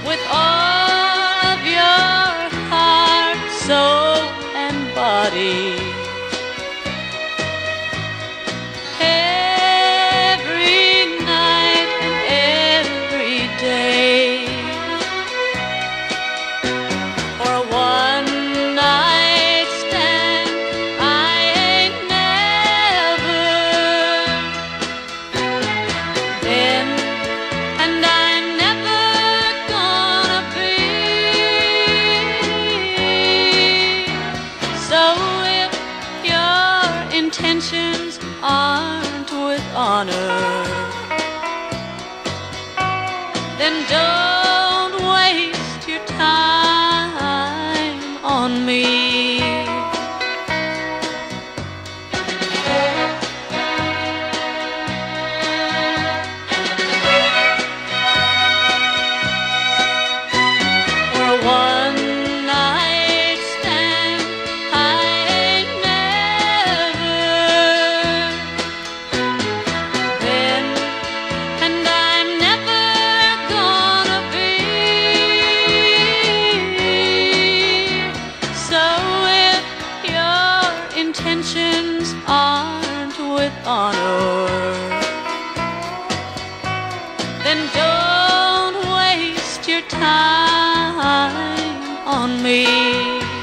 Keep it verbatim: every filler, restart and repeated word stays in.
with all of your heart, soul, and body. Every night and every day. For a one-night stand, I ain't never been, and I'm never gonna be. So if your intentions aren't with honor, then don't waste your time on me. For a one-night stand, I ain't never been, and I'm never gonna be. So if your intentions aren't with honor, then don't waste your time on me.